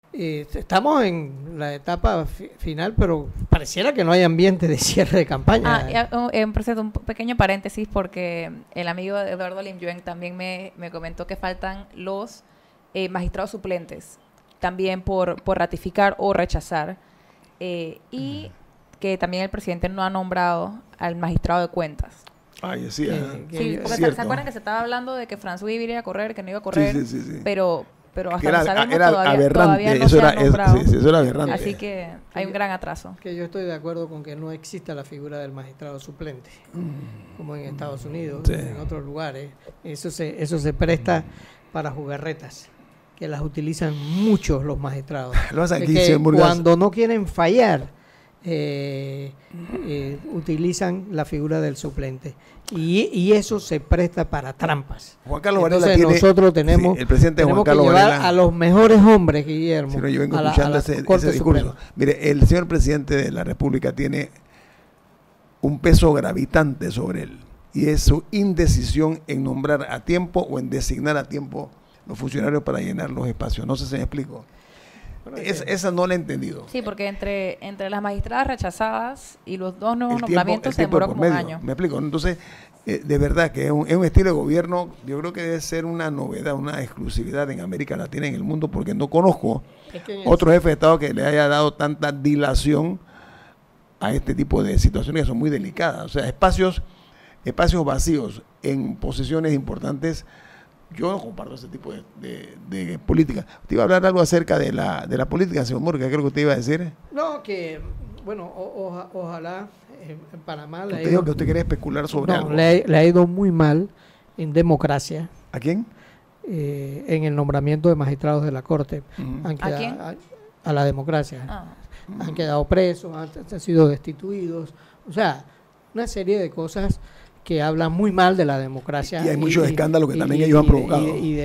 Estamos en la etapa final, pero pareciera que no hay ambiente de cierre de campaña. Un pequeño paréntesis, porque el amigo Eduardo Lim Yuen también me comentó que faltan los magistrados suplentes, también por ratificar o rechazar, y que también el presidente no ha nombrado al magistrado de cuentas. Ay, sí, sí, porque ¿se acuerdan que se estaba hablando de que François iba a correr, que no iba a correr? Sí. Pero hasta era, no sabemos, era todavía no se ha nombrado. Eso era aberrante. Así que hay un gran atraso. Que yo estoy de acuerdo con que no exista la figura del magistrado suplente, como en Estados Unidos, en otros lugares. Eso se presta para jugarretas, que las utilizan muchos los magistrados. Cuando no quieren fallar, utilizan la figura del suplente. Y eso se presta para trampas. Juan Carlos Entonces Varela nosotros tenemos, el presidente tenemos Juan Carlos que llevar Varela, a los mejores hombres, Guillermo. Si no, yo vengo escuchando ese discurso. Mire, el señor presidente de la República tiene un peso gravitante sobre él, y es su indecisión en nombrar a tiempo o en designar a tiempo los funcionarios para llenar los espacios. No sé si me explico. Esa no la he entendido. Sí, porque entre las magistradas rechazadas y los dos nuevos nombramientos se demoró como un año. Me explico. Entonces, de verdad que es un estilo de gobierno, yo creo que debe ser una novedad, una exclusividad en América Latina, en el mundo, porque no conozco otro jefe de Estado que le haya dado tanta dilación a este tipo de situaciones que son muy delicadas. O sea, espacios vacíos en posiciones importantes. Yo no comparto ese tipo de política. Te iba a hablar algo acerca de la política, señor Murga, creo que usted iba a decir. No, que, bueno, ojalá en Panamá... Usted dijo que usted quería especular sobre algo. Le ha ido muy mal en democracia. ¿A quién? En el nombramiento de magistrados de la Corte. ¿A quién? A la democracia. Han quedado presos, han sido destituidos. O sea, una serie de cosas que hablan muy mal de la democracia. Y hay muchos escándalos que también ellos han provocado.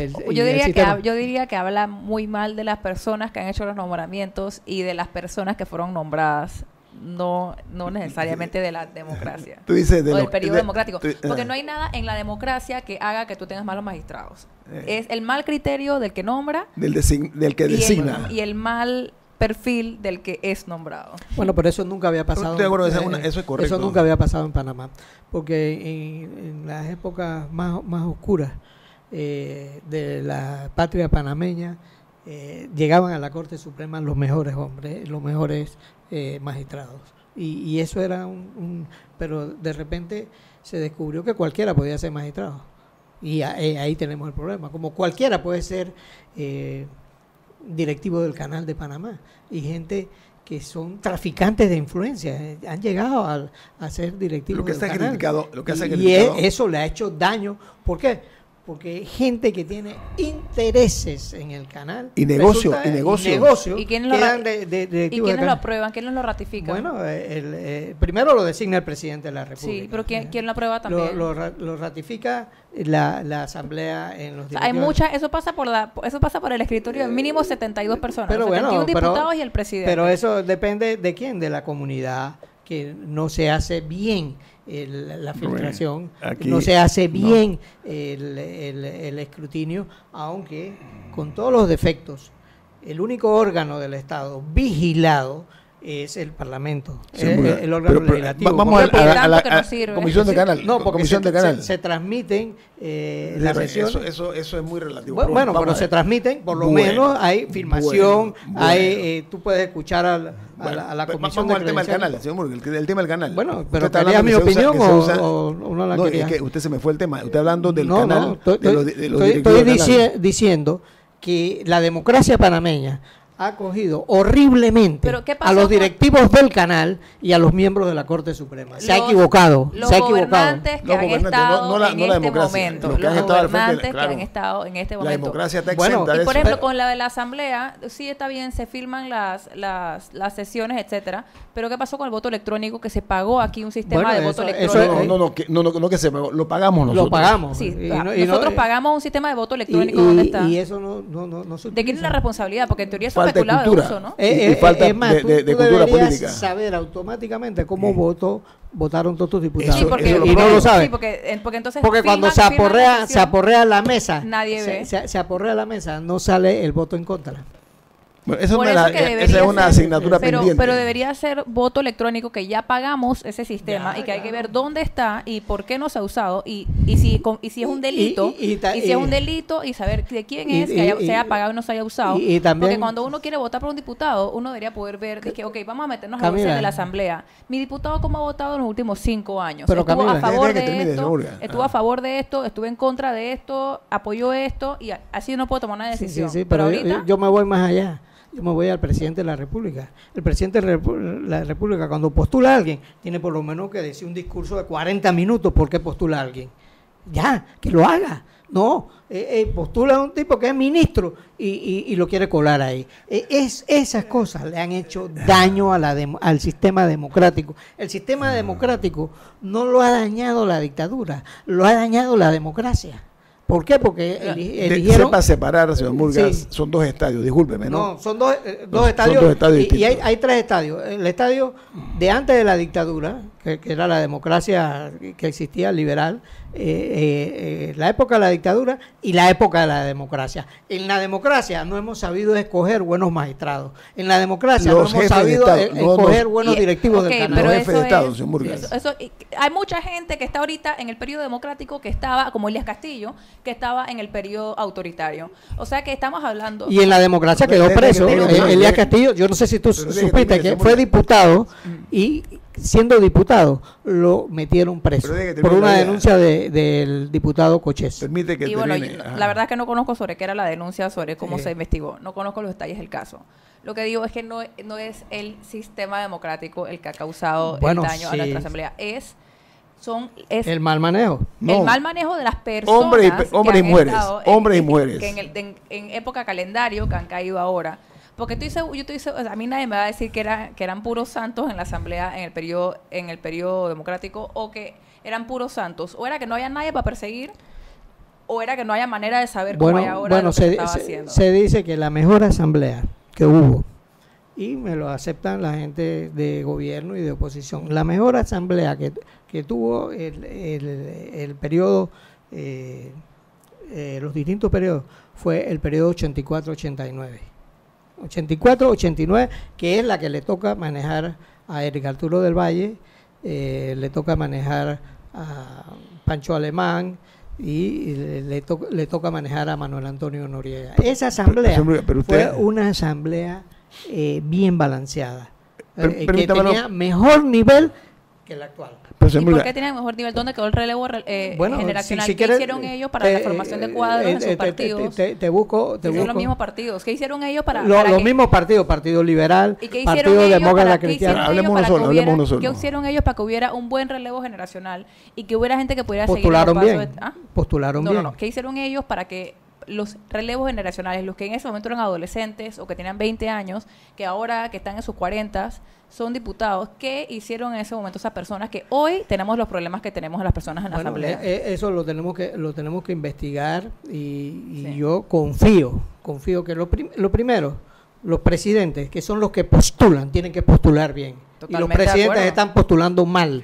Yo diría que habla muy mal de las personas que han hecho los nombramientos y de las personas que fueron nombradas, no necesariamente de la democracia. Tú dices o del periodo democrático. Porque no hay nada en la democracia que haga que tú tengas malos magistrados. Es el mal criterio del que nombra, del que designa. Y el mal perfil del que es nombrado. Bueno, pero eso nunca había pasado. Eso es correcto. Eso nunca había pasado en Panamá, porque en las épocas más oscuras de la patria panameña llegaban a la Corte Suprema los mejores hombres, los mejores magistrados, y eso era pero de repente se descubrió que cualquiera podía ser magistrado, y ahí tenemos el problema. Como cualquiera puede ser directivo del Canal de Panamá, y gente que son traficantes de influencia han llegado a ser directivos del canal. Y eso le ha hecho daño. ¿Por qué? Porque gente que tiene intereses en el canal y negocio ¿Y quiénes lo aprueban? ¿Quiénes lo ratifican? Bueno, primero lo designa el presidente de la República. Sí, pero ¿quién lo aprueba también? Lo ratifica la asamblea en los hay muchas, eso pasa por el escritorio de mínimo 72 personas, pero 71 diputados y el presidente. Pero eso depende de quién, de la comunidad, que no se hace bien la filtración, no se hace bien el escrutinio, aunque con todos los defectos, el único órgano del Estado vigilado es el Parlamento, el órgano legislativo. Vamos a la comisión de canal. No, porque se transmiten las sesiones. Eso es muy relativo. Bueno, pero se transmiten, por lo menos hay filmación, tú puedes escuchar a la comisión. Vamos al tema del canal, señor Murga, el tema del canal. Bueno, pero ¿querías mi opinión o no la quería? Es que usted se me fue el tema. Usted hablando del canal. Estoy diciendo que la democracia panameña ha acogido horriblemente a los directivos del canal y a los miembros de la Corte Suprema. Se ha equivocado. Los gobernantes que han estado en este momento. Los gobernantes que han estado en este momento. La democracia está exenta. Y por ejemplo, con la de la Asamblea, sí está bien, se filman las sesiones, etcétera, pero ¿qué pasó con el voto electrónico? Que se pagó aquí un sistema de voto electrónico. No que se pagó, lo pagamos nosotros. Lo pagamos. Sí, nosotros pagamos un sistema de voto electrónico. ¿Dónde está? Y eso no ¿de quién es la responsabilidad? Porque en teoría eso falta de cultura, uso, ¿no? y falta de cultura política. Saber automáticamente cómo votaron todos tus diputados. Sí, porque, y no lo sabes. Sí, porque entonces cuando se aporrea la mesa, nadie ve. Se aporrea la mesa, no sale el voto en contra. Bueno, esa es una asignatura pendiente. Pero debería ser voto electrónico, que ya pagamos ese sistema y que hay que ver dónde está y por qué no se ha usado y si es un delito y si es un delito y saber de quién es que se haya pagado y no se haya usado. Porque cuando uno quiere votar por un diputado, uno debería poder ver que, ok, vamos a meternos a la de la asamblea. Mi diputado, ¿cómo ha votado en los últimos 5 años? Pero estuvo Camila, a favor de esto, estuvo a favor de esto, estuvo en contra de esto, apoyó esto y así no puedo tomar una decisión. Sí, pero ahorita yo me voy más allá. Yo me voy al presidente de la República. El presidente de la República, cuando postula a alguien, tiene por lo menos que decir un discurso de 40 minutos por qué postula a alguien. Ya, que lo haga. No, postula a un tipo que es ministro y lo quiere colar ahí. Esas cosas le han hecho daño al sistema democrático. El sistema democrático no lo ha dañado la dictadura, lo ha dañado la democracia. ¿Por qué? Porque eligieron... Sepa separar, señor Murgas, son 2 estadios, discúlpeme, ¿no? No, son dos estadios. Son 2 estadios y hay 3 estadios. El estadio de antes de la dictadura, que era la democracia que existía, liberal, la época de la dictadura y la época de la democracia. En la democracia no hemos sabido escoger buenos magistrados. En la democracia no hemos sabido escoger buenos directivos del canal. Los jefes de Estado, señor Murgas. Hay mucha gente que está ahorita en el periodo democrático que estaba, como Elías Castillo, que estaba en el periodo autoritario. O sea que estamos hablando... Y en la democracia quedó preso. Elías Castillo, yo no sé si tú supiste que fue diputado y siendo diputado lo metieron preso por una denuncia del diputado Cochés. Permite que y bueno, la verdad es que no conozco sobre qué era la denuncia, sobre cómo se investigó. No conozco los detalles del caso. Lo que digo es que no es el sistema democrático el que ha causado el daño a nuestra asamblea. Es el mal manejo. El mal manejo de las personas. Hombres y mujeres. Que en época calendario que han caído ahora. Porque a mí nadie me va a decir que eran puros santos en la asamblea en el periodo democrático, o que eran puros santos, o era que no había nadie para perseguir, o era que no haya manera de saber cómo hay ahora lo que se estaba haciendo. Se dice que la mejor asamblea que hubo, y me lo aceptan la gente de gobierno y de oposición, la mejor asamblea que tuvo el periodo, los distintos periodos, fue el periodo 84-89. 84-89, que es la que le toca manejar a Eric Arturo del Valle, le toca manejar a Pancho Alemán y le toca manejar a Manuel Antonio Noriega. Esa asamblea fue una asamblea bien balanceada, que tenía mejor nivel que la actual. ¿Y por qué tiene mejor nivel? ¿Dónde quedó el relevo generacional? ¿Qué hicieron ellos para la formación de cuadros en sus partidos? Te busco. Son los mismos partidos. ¿Qué hicieron ellos para los mismos partidos? Partido Liberal, Partido Demócrata Cristiano. Hablemos nosotros. ¿Qué hicieron ellos para que hubiera un buen relevo generacional y que hubiera gente que pudiera seguir los pasos? Postularon bien. No. ¿Qué hicieron ellos para que los relevos generacionales, los que en ese momento eran adolescentes o que tenían 20 años, que ahora que están en sus 40s, son diputados, qué hicieron en ese momento esas personas que hoy tenemos los problemas que tenemos las personas en la asamblea? Eso lo tenemos que investigar y yo confío que lo primero, los presidentes, que son los que postulan, tienen que postular bien. Totalmente, y los presidentes están postulando mal.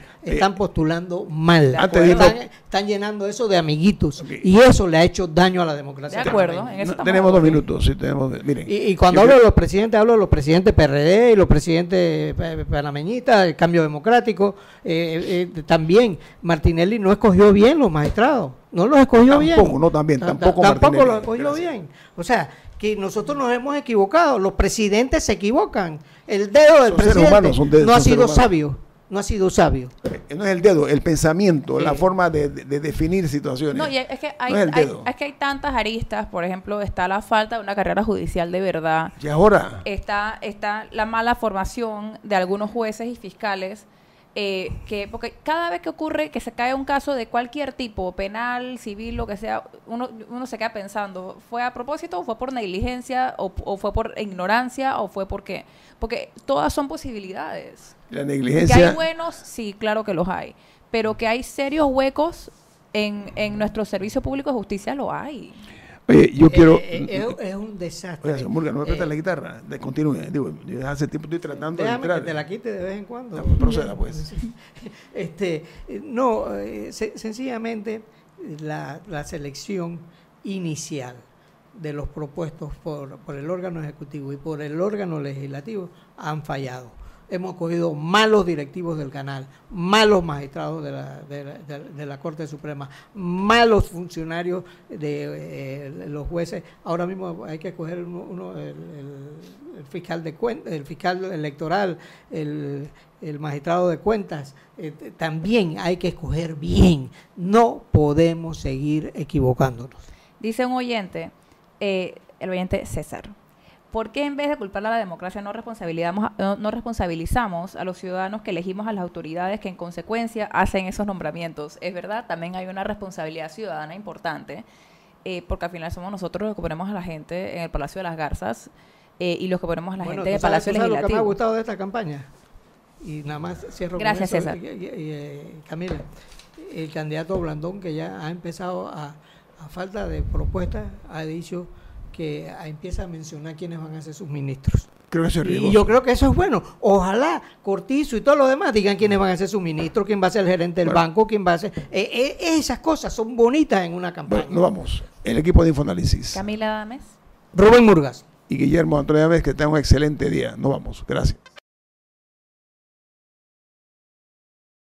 Están llenando eso de amiguitos. Okay. Y eso le ha hecho daño a la democracia. De acuerdo. Tenemos 2 minutos. Sí, miren. Y cuando hablo de los presidentes PRD y los presidentes panameñistas, el Cambio Democrático, también Martinelli no escogió bien los magistrados. No los escogió bien. Tampoco los escogió bien. O sea, que nosotros nos hemos equivocado, los presidentes se equivocan, el dedo del presidente no ha sido sabio. No es el dedo, el pensamiento, la forma de definir situaciones. No, y es que hay tantas aristas. Por ejemplo, está la falta de una carrera judicial de verdad. ¿Y ahora? Está la mala formación de algunos jueces y fiscales. Porque cada vez que ocurre que se cae un caso de cualquier tipo, penal, civil, lo que sea, uno se queda pensando, ¿fue a propósito o fue por negligencia o fue por ignorancia o fue por qué? Porque todas son posibilidades. La negligencia. Que hay buenos, sí, claro que los hay, pero que hay serios huecos en nuestro servicio público de justicia, lo hay. Oye, yo quiero... es un desastre. Oye, Murga, ¿no me prestas la guitarra? Continúe. Digo, yo hace tiempo estoy tratando de entrar. Que te la quite de vez en cuando. No, proceda, pues. Sencillamente la selección inicial de los propuestos por el órgano ejecutivo y por el órgano legislativo han fallado. Hemos cogido malos directivos del canal, malos magistrados de la Corte Suprema, malos funcionarios de los jueces. Ahora mismo hay que escoger el fiscal el fiscal electoral, el magistrado de cuentas. También hay que escoger bien. No podemos seguir equivocándonos. Dice un oyente, el oyente César, ¿por qué en vez de culpar a la democracia no responsabilizamos a los ciudadanos que elegimos a las autoridades que en consecuencia hacen esos nombramientos? Es verdad, también hay una responsabilidad ciudadana importante, porque al final somos nosotros los que ponemos a la gente en el Palacio de las Garzas y los que ponemos a la gente en el Palacio Legislativo. Lo que me ha gustado de esta campaña, y nada más cierro Gracias, con eso, César. Camila, el candidato Blandón, que ya ha empezado a falta de propuestas, ha dicho que empieza a mencionar quiénes van a ser sus ministros. Creo que eso es riesgoso. Y yo creo que eso es bueno. Ojalá Cortizo y todos los demás digan quiénes van a ser sus ministros, quién va a ser el gerente del banco, quién va a ser... esas cosas son bonitas en una campaña. Bueno, nos vamos. El equipo de Infoanálisis. Camila Dames. Rubén Murgas. Y Guillermo Antonio Dames, que tengan un excelente día. Nos vamos. Gracias.